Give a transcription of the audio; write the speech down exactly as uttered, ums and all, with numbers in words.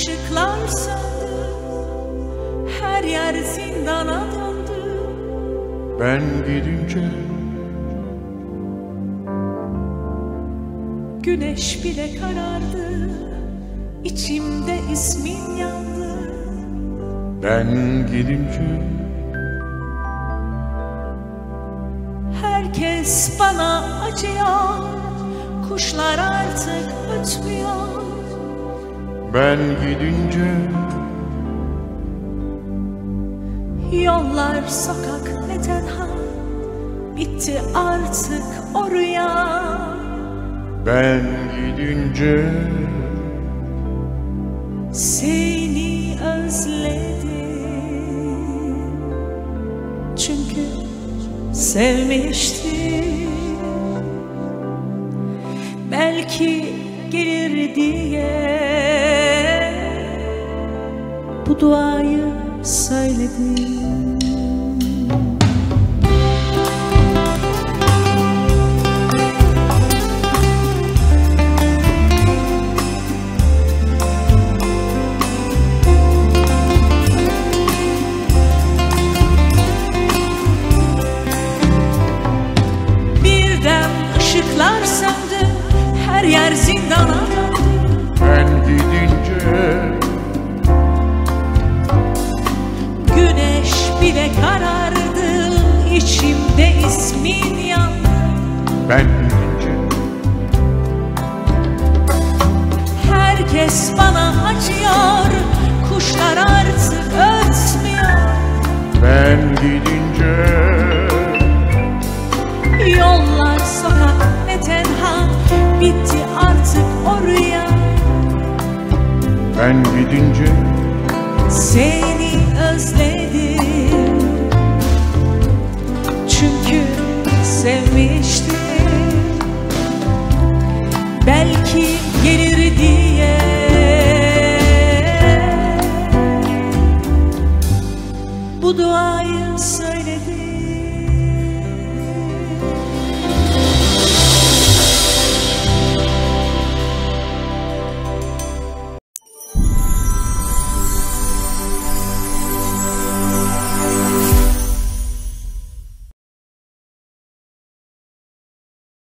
ışıklar söndü, her yer zindana döndü. Ben gidince güneş bile karardı, içimde ismin yandı. Ben gidince herkes bana acıyor, kuşlar artık ötmüyor. Ben gidince yollar, sokak ve tenha, bitti artık o rüya. Ben gidince seni özledim, çünkü sevmiştim. Belki gelir diye bu duayı söyledim. Birden ışıklar söndü, her yer zindana döndü. ben gidince Güneş bile karardı, içimde ismin yandı. ben gidince Herkes bana acıyor, kuşlar artık ötmüyor. ben gidince Yollar, sokak ve tenha, bitti artık o rüya. ben gidince Seni özledim, çünkü sevmiştim. Belki gelir diye bu duayı